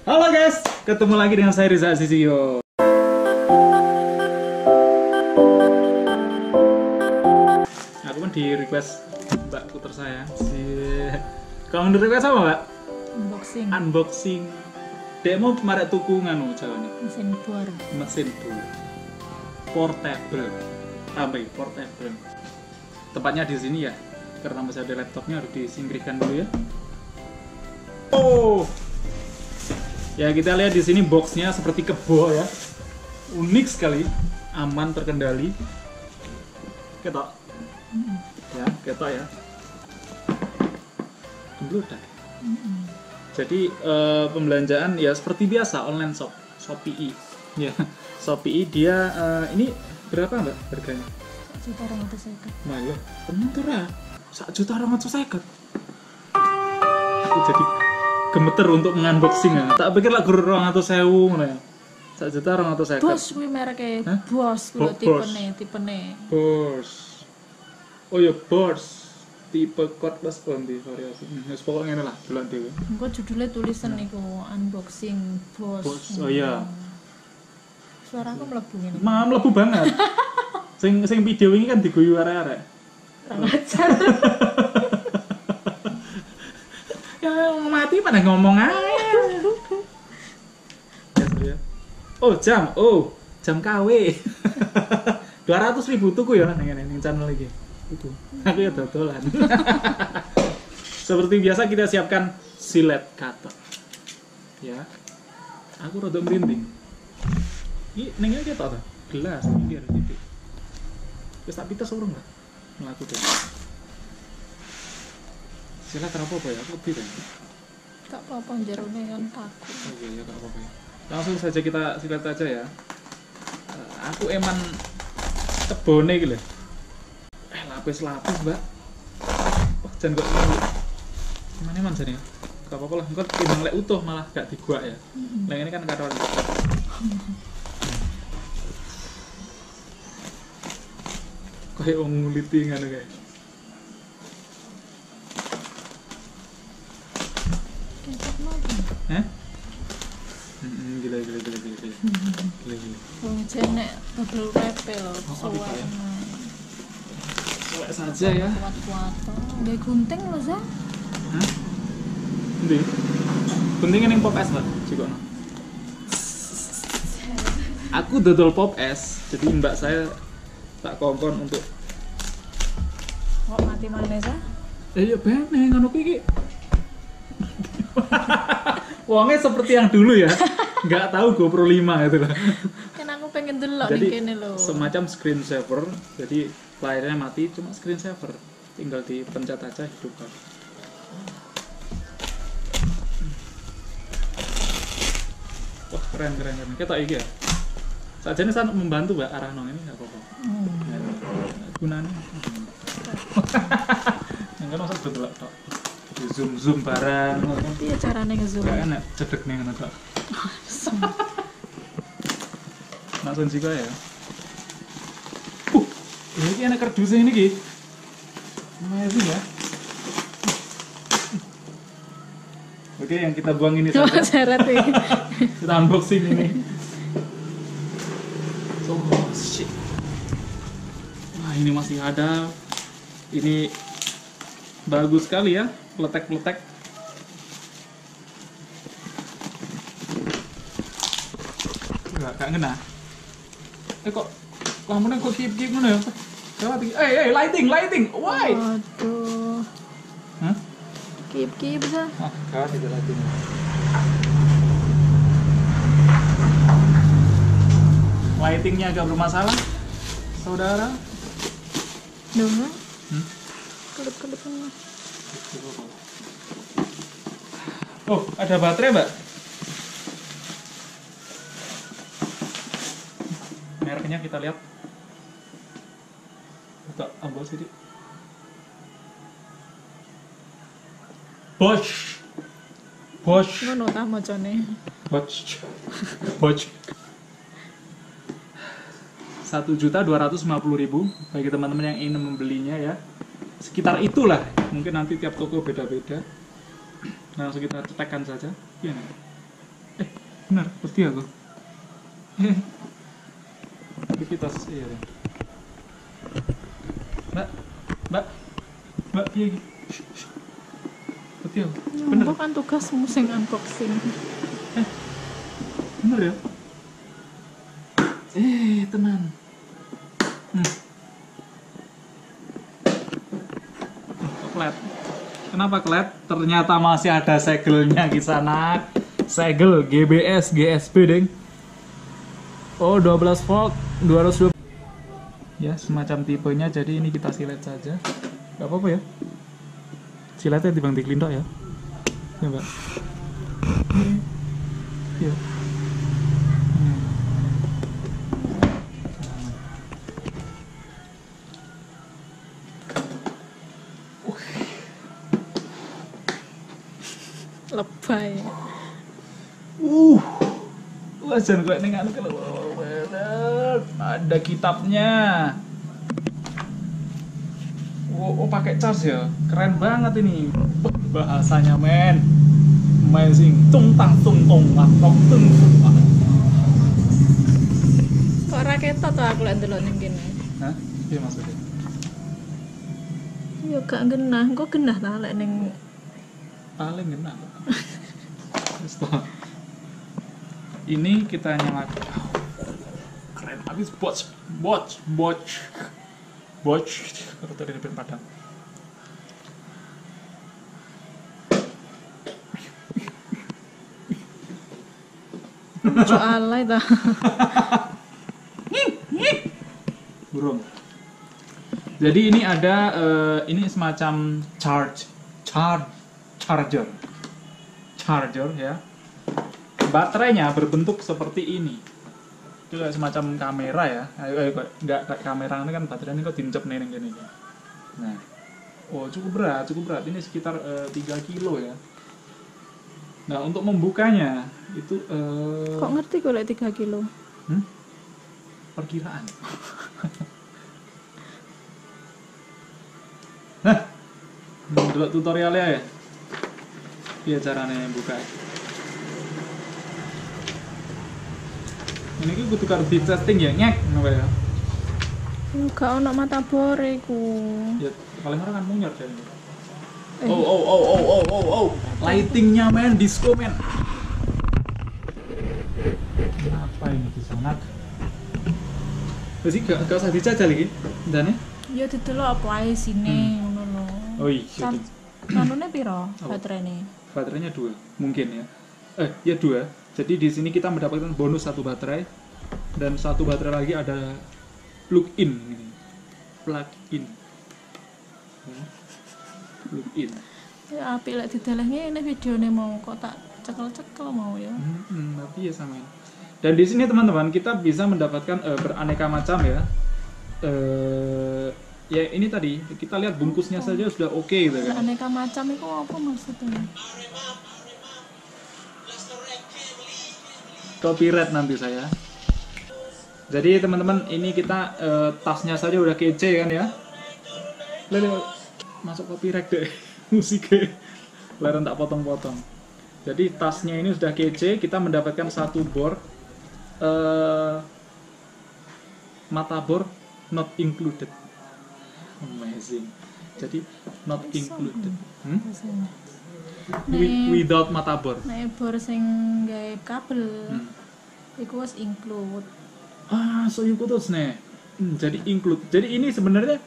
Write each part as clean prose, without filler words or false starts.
Halo guys, ketemu lagi dengan saya Riza Azizio. Aku kan di request Mbak puter saya. Kalau di request apa Mbak? Unboxing. Demo marek tuku nganu jawane. Mesin bor. Portable. Tambah portable. Tepatnya di sini ya. Karena masih ada laptopnya harus disingkirkan dulu ya. Oh. Ya kita lihat di sini boxnya seperti kebo ya, unik sekali, aman terkendali, ketok, ya ketok ya, gemblodak. Jadi pembelanjaan ya seperti biasa online shop, Shopee, ya Shopee dia ini berapa Mbak harganya? 1.250.000. Malah, bener tuh lah, 1.250.000. Aku jadi gemeter untuk mengunboxing ya. Tak pikir lah guru 200.000 ngono ya. 1.250.000. Bos kuwi mereke Bos kuwi tipene. Bos. Oh ya Bos. Tipe cordless kondi variasi. Wis pokoke ngene lah, delok dhewe. Engko judulnya tulisan niku unboxing Bos. Oh iya. Suaraku mlebu ngene. Mlebu banget. sing video ini kan diguyu arek-arek. Ranger. Mati pada ngomong aja. Ya. Oh jam KW. 200.000 tuku ya neng channel iki. Itu. Aku ya dodolan. Seperti biasa kita siapkan silet cutter. Ya. Aku rada merinding. Iki ning iki ketok ta? Gelas pinggir iki. Wis tak pites urung enggak? Mlaku deh. Silet apa ya? Aku tidak. Tak apa-apa jerone kan takut. Oh iya, gak apa-apa ya. Langsung saja kita silat aja ya. Aku eman kebone iki lho. Lapis-lapis, Mbak. Oh, jan kok gimana man jane? Gak apa-apa lah, engko timbang lek utuh malah gak diguak ya. Lah ini kan karuan. Kayak wong nguliti ngono kae. Gila. Wong jenek dodol pepe lho, suwek. Suwek saja ya. Kuat-kuat. Nggih gunting lho, Za. Hah? Endi? Guntingnya ning pop es, Mbak. Jikono. Aku dodol pop es, jadi mbak saya tak kongkon untuk Kok mati maneh, Za? iya bene ngono kuwi iki. Uangnya seperti yang dulu ya, nggak tahu GoPro 5 gitu loh. Kan aku pengen delok Jadi ning kene lho. semacam screen saver, jadi layarnya mati cuma screen saver, tinggal dipencet aja hidupkan. Wah keren. Kita iki ya. Saja ini sangat membantu Mbak arah nong ini nggak apa-apa. Gunanya. Yang kan masa betul tok. Zoom barang. Piye carane ngezoom? Gak enak cedek nih ngono tok. Langsung juga ya. Ini enak kardusnya ini ki. Amazing ya. Oke, yang kita buang ini Cuma saja. syarat ini. Kita unboxing ini. Oh shit. Wah ini masih ada. Ini bagus sekali ya. Letek-letek. Gak ngena. Kok lampunya kok kip-kip ngono ya? Lighting. Why? Aduh. Hah? Kip Za. Ah, gawat itu lighting. Lightingnya agak bermasalah, saudara. Dong. Kelip-kelip ini. Oh, ada baterai, Mbak. Mereknya kita lihat. Buka ambil sedikit. Bosch. Ngono ta macane. Bosch. 1.250.000 bagi teman-teman yang ingin membelinya ya. Sekitar itulah. Mungkin nanti tiap toko beda-beda. Langsung kita cetekkan saja. Iya. Bener, pasti aku. Aktivitas iya. Mbak, mbak, mbak, piye iki? Pasti aku. Bener, Mbok kan tugasmu sing unboxing. bener ya. Tenan. Klet. Kenapa klet? Ternyata masih ada segelnya di sana. Segel GBS GSP deng. Oh 12 volt 220. Ya semacam tipenya, jadi ini kita silet saja. Gak apa-apa ya. Siletnya dibang dikelindok ya. Ya mbak. Ya. Lebay. Wajan gue nengan keluar. Ada kitabnya. Oh pakai charge ya. Keren banget ini. Bahasanya men. Amazing. Tung tang tung tung tung tung. Kok ora ketok to aku lek ndelok ning kene. Hah? Iya maksudnya. Ya gak genah, kok genah ta lek ning Paling enak. Ini kita nyalakan. Keren habis botch. Atau tadi depan padang. ojo alay ta. Burung. Jadi ini ada ini semacam charger ya. Baterainya berbentuk seperti ini. Itu kayak semacam kamera ya. Enggak kayak kamera ini kan baterainya kok dincep nih gini. Nah. Oh, cukup berat. Ini sekitar 3 kilo ya. Nah, untuk membukanya itu Kok ngerti kok lek 3 kilo? Perkiraan. Nah, delok tutorialnya ya. Iya caranya buka. Ini ki kudu karo di setting ya, ngek ngono ya. Enggak ono mata bore iku. Ya paling ora kan munyor jadi. Oh. Lightingnya men, disco men. Apa ini di sana? Terus gak usah dijajal iki, ndane? Ya didelok apa ae sine ngono lho. Oh iya. Kanune piro baterainya? Baterainya 2 mungkin ya. Ya 2. Jadi di sini kita mendapatkan bonus 1 baterai dan 1 baterai lagi ada plug-in ini. Plug-in. Ya apik lek didelehne ini videone mau kok tak cekel-cekel mau ya. Tapi ya sama. Dan di sini teman-teman kita bisa mendapatkan beraneka macam ya. Ya ini tadi kita lihat bungkusnya saja sudah oke gitu kan. Aneka macam itu apa maksudnya? Copyright nanti saya. Jadi teman-teman ini kita tasnya saja udah kece kan ya. Lalu masuk copyright deh musiknya. Leren tak potong-potong. Jadi tasnya ini sudah kece. Kita mendapatkan 1 bor motherboard not included. Amazing. Jadi not included. Without motherboard. Nek bor sing gawe kabel. Iku wis include. So iku terus nih. Jadi include. Jadi ini sebenarnya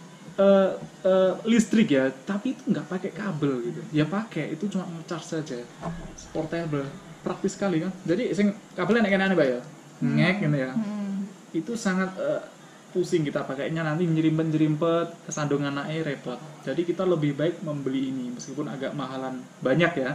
listrik ya, tapi itu nggak pakai kabel gitu. Ya pakai, itu cuma ngecas saja. Portable, praktis sekali kan. Jadi sing kabelnya nek kene Mbak ya. Ngek gitu ya. Itu sangat pusing kita pakainya, nanti nyerimpet kesandung anaknya repot. Jadi kita lebih baik membeli ini meskipun agak mahalan banyak ya.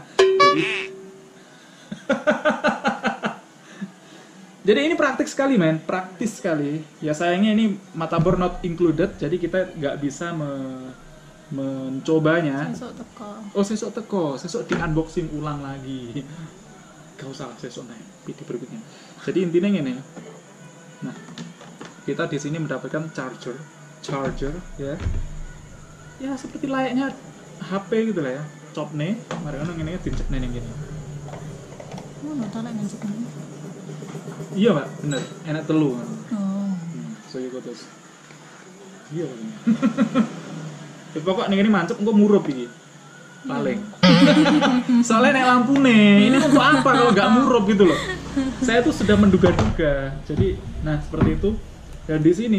Jadi ini praktis sekali men, praktis sekali. Ya sayangnya ini motherboard not included, jadi kita nggak bisa mencobanya. Sesuk teko. Oh sesuk di unboxing ulang lagi. Gak usah sesuk naik video berikutnya. Jadi intinya ini. Nah, kita di sini mendapatkan charger ya. Ya seperti layaknya HP gitu lah ya. Cop nih, mari ngono ngene dincep ning kene. Ngono ta lek nganjuk. Iya Pak, bener. Enak telu. Oh. Saya kotos. Iya. Pokok ning ini mancep engko murup iki. Paling. Soalnya nek lampune, ini untuk apa kalau nggak murup gitu loh. Saya tuh sudah menduga-duga. Jadi, nah seperti itu. Dan di sini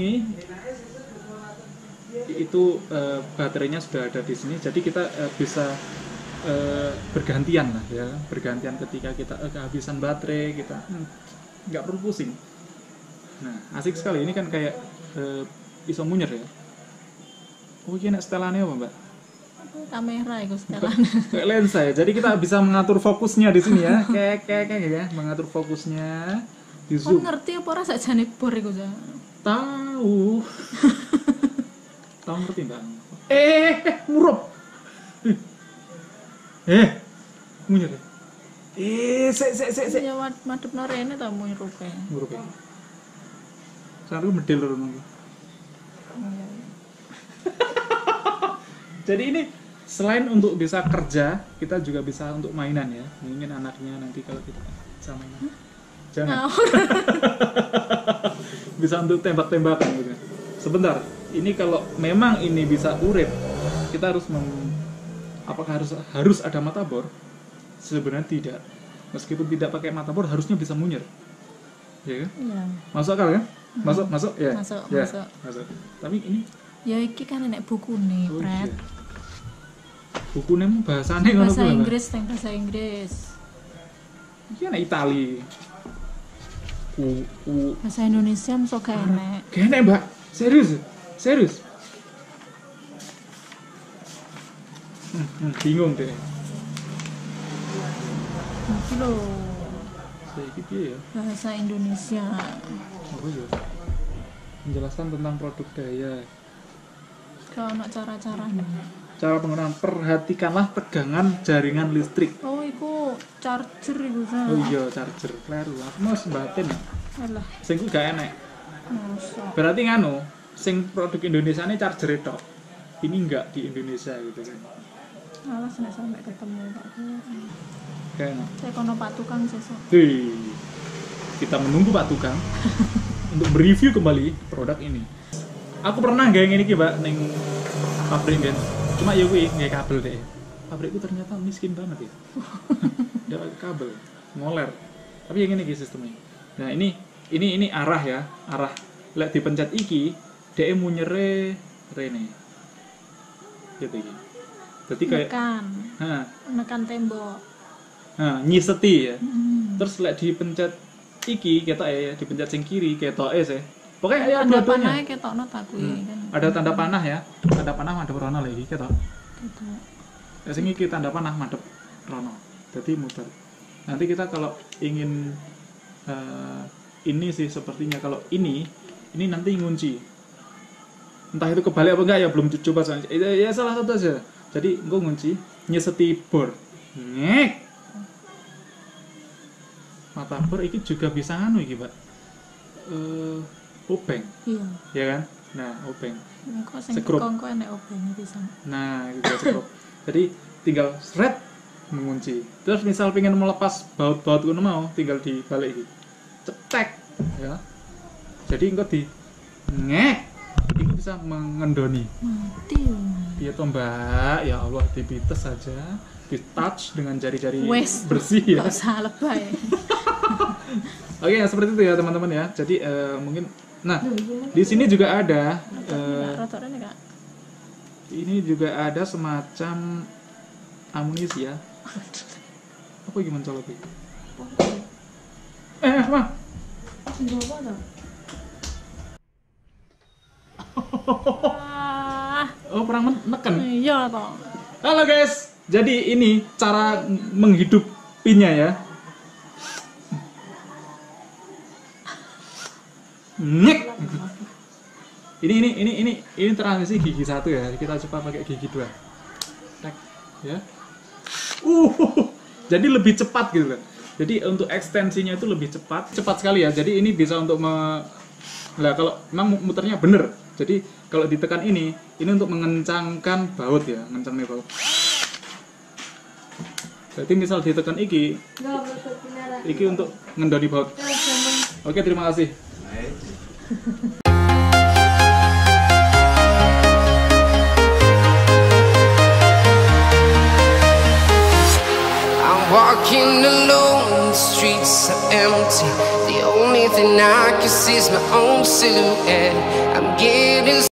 itu baterainya sudah ada di sini. Jadi kita bisa bergantian lah ya, bergantian ketika kita kehabisan baterai kita nggak perlu pusing. Nah asik sekali ini kan kayak bisa munyer ya. Oh ini setelannya apa Mbak? Kamera iku setelan. Kayak lensa ya. Jadi kita bisa mengatur fokusnya di sini ya. Kayak ya, mengatur fokusnya di Kok zoom. ngerti apa ora sakjane bor iku ja? Tahu. Tahu ngerti Mbak? Murup. Munyer. Sek. Ya madhepno rene ta murupe. Murup ya. Saru medel lho nunggu. Jadi ini selain untuk bisa kerja, kita juga bisa untuk mainan ya. Mungkin anaknya nanti kalau kita sama mainan. Jangan. Bisa untuk tembak-tembakan gitu. Sebentar, ini kalau memang ini bisa urip, kita harus apakah harus ada mata bor? Sebenarnya tidak. Meskipun tidak pakai mata bor, harusnya bisa munyer. Ya kan? Iya. Masuk akal kan? Masuk ya. Masuk. Tapi ini Ya iki kan nek bukune, Pret. Iya. Bukunya mau bahasanya ngono Bahasa kuwi, Mbak. Inggris, bahasa Inggris. Iki ana Itali. Bahasa Indonesia mesti gak enek. Gak Mbak. Serius. Bingung deh. Iki lho, Saiki piye ya? bahasa Indonesia. Apa ya? Menjelaskan tentang produk daya. Kalau ono cara-carane. Cara penggunaan, perhatikanlah tegangan jaringan listrik. Oh, iku charger iku ta. Oh iya, charger. Kleru. Aku mau sebatin. Alah, Sing ku gak enek. mosok. Berarti nganu, sing produk Indonesia ini charger tok. Ini enggak di Indonesia gitu kan. Alas nek sampai ketemu Pak. Gak enak. Saya kono Pak Tukang sesuk. Hei, kita menunggu Pak Tukang untuk mereview kembali produk ini. Aku pernah gak yang ini Mbak ning pabrik kan. Cuma ya kuwi nggak kabel deh. Pabrikku ternyata miskin banget ya. Udah pakai kabel, ngoler. Tapi yang ini sistemnya. Nah ini arah ya, arah. Lek dipencet iki, DE munyere rene. Gitu iki. Jadi kayak nekan tembok. Nah, nyiseti ya. Terus lek dipencet iki ketok ya, dipencet sing kiri ketoke sih. Pokoknya ya tanda dua-duanya. panah ketokno ta kuwi kan. Ada tanda panah ya. Tanda panah madhep rono lagi ketok. Ketok. Ya sing iki tanda panah madhep rono. Jadi muter. Nanti kita kalau ingin ini sih sepertinya kalau ini nanti ngunci. Entah itu kebalik apa enggak ya belum coba soalnya. Ya salah satu aja. Jadi engko ngunci nyeseti bor. Ngek. Mata bor iki juga bisa nganu iki, Pak. Obeng. Iya. Ya kan? Nah, obeng. Engko sing Sekrup. kongko enek obenge pisan. Nah, gitu sekrup. Jadi tinggal shred mengunci. Terus misal pengen melepas baut-baut kuno mau, tinggal dibalik iki. Cetek, ya. Jadi engko di ngek. Itu bisa mengendoni. Mati. Iya toh, Mbak. Ya Allah, dipites saja. Di touch dengan jari-jari Wes, bersih ya. Gak usah lebay. Oke, ya seperti itu ya teman-teman ya. Jadi mungkin nah, di sini juga ada Rotorane Kak. ini juga ada semacam amunisi ya. Apa gimana colok iki? Mah. Senjata ta? Oh, perang neken. Iya toh. Halo guys. Jadi ini cara menghidupinya ya. Nyek. Ini transisi gigi 1 ya. Kita coba pakai gigi 2. Tek, ya. Jadi lebih cepat gitu kan. Jadi untuk ekstensinya itu lebih cepat sekali ya. Jadi ini bisa untuk lah kalau memang muternya bener. Jadi kalau ditekan ini untuk mengencangkan baut ya, mengencangkan baut. Berarti misal ditekan iki untuk ngendoni baut. Oke, terima kasih. I'm walking alone, the streets are empty. The only thing I can see is my own silhouette. I'm getting